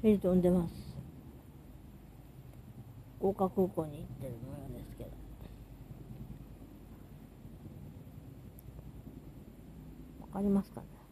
ヘリ飛んでます。福岡空港に行ってる模様ですけど、わかりますかね。